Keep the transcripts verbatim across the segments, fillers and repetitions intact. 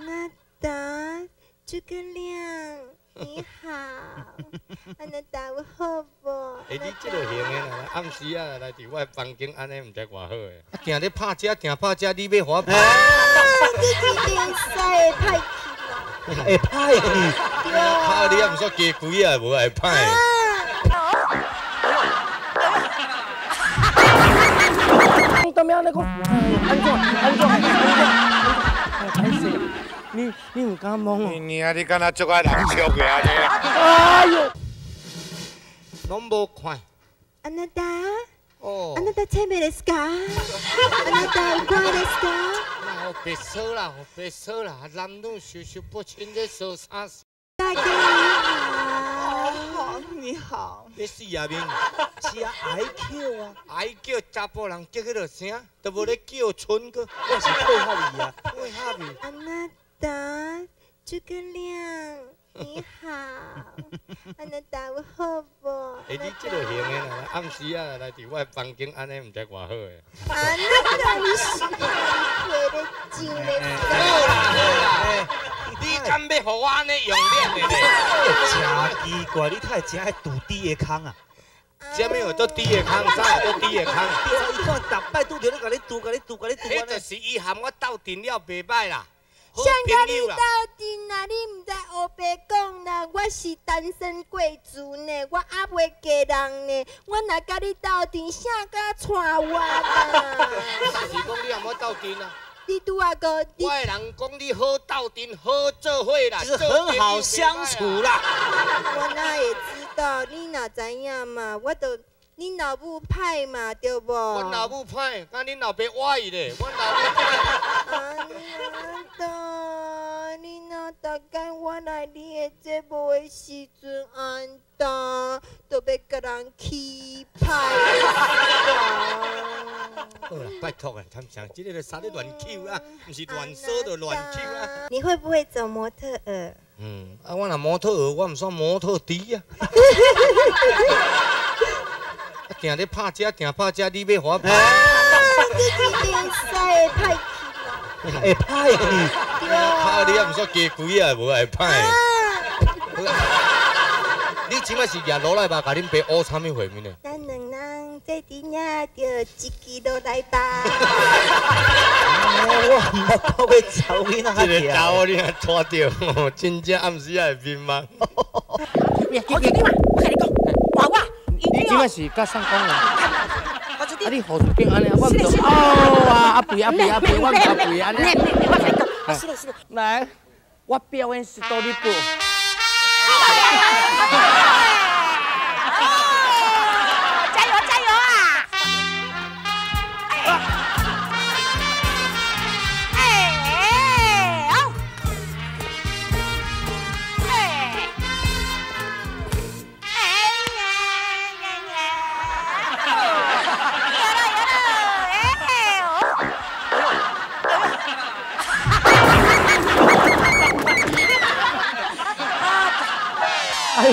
娜达，诸葛亮，你好，安娜达有好无？ 哎，你这个型的啦，暗时啊来伫我房间安尼，唔知偌好诶。啊，行咧拍遮，行拍遮，你要我拍？ 你一定使会歹去啦。 会歹去？拍你也唔说加贵啊，无会歹。 当面安尼讲，安怎安怎安怎？歹势，你你唔敢摸哦？ 你啊，你敢若足爱人笑嘅安尼？ 哎呦， 拢无看。 安娜达， 哦。 安娜达前面ですか？安娜达有关ですか？ 那我别说啦，我别说啦，男女授受不亲在说啥事？ 大哥你好， 你好， 你死啊面！ 是啊 ，I Q 啊， 爱叫查甫人叫迄落声，都无咧叫春哥。 我是配合你啊， 配合你。 安娜达，诸葛亮，你好，安娜达有好无？ 哎，你这个型的啦，暗时啊来伫我房间安尼，唔知偌好诶。 安娜达你是会咧真咧？ 好啦好啦，你敢要互我安尼用脸的咧？ 真奇怪，你太真爱赌低的坑啊！ 什么有做低的坑？啥有做低的坑？ 对啊，伊看逐摆拄着咧，甲你赌，甲你赌，甲你赌迄就是伊含我斗阵了，袂歹啦。好像甲你斗朋友啦。 阵啊，你唔知黑白讲啦，我是单身贵族呢，我还袂嫁人呢，我若甲你斗阵，啥甲娶我啦？ 但是讲你含我斗阵啊。 你拄啊个，你我的人讲你好斗阵，好做伙啦， 就是很好相处啦。 我哪会知道？你哪知影嘛？我都恁老母歹嘛，对无？ 阮老母歹，敢恁老爸歪伊咧？阮老母歹。 安娜达，你若大概我来你的节目的时阵，安达都要甲人起歹。 好啦，拜托啊，他们像这个啥咧乱扣啊，不是乱说就乱扣啊。 你会不会走模特儿？ 嗯，啊，我若模特儿，我唔算模特弟啊。啊，行咧拍遮，行拍遮，你要我拍？ 你一定使会歹去啦。 会歹去？ 拍你也唔算加贵啊，无会歹。你即摆是举落来吧？甲恁爸学啥物货物呢？ 咱两人在顶下就一支落来吧。 我唔好到要走你那这个查某你若拖着，真正暗时也会迷茫。 我给你嘛，我跟你讲，娃娃， 你即摆是甲上讲啦？ 我这啊，你何处变安尼？我唔懂。哦啊，阿肥阿肥阿肥，我唔阿肥安尼。 我跟你讲，是的，是的。 来，我表演史多利布。 加油加油啊！哎，好，哎，哎呀呀呀！有了有了，哎哦！ 哎，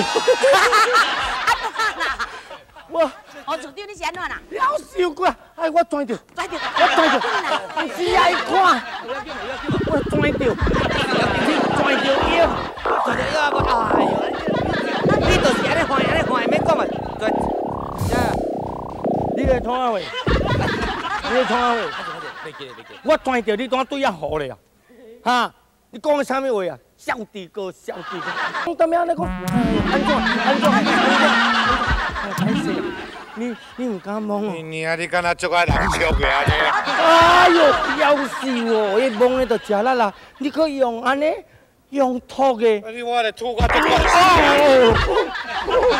我我厝长你是安怎啦？ 了受过，哎，我拽着， 拽着， 我拽着，不是爱看，我拽着，你拽着腰， 拽着腰啊！哎呦，你就是安尼看，安尼看，免讲嘛，拽。 你来创啥话？你来创啥话？ 袂记袂记。 我拽着你，当对遐好咧啊！哈，你讲的啥物话啊？小弟哥，小弟哥，你当面安尼讲，安怎安怎安怎？歹势，你你唔敢摸哦？ 你啊，你敢若足爱人笑嘅安尼？ 哎呦，要死我！一摸咧就食力啦，你可以用安尼用吐嘅。 你我咧吐我足。 哦。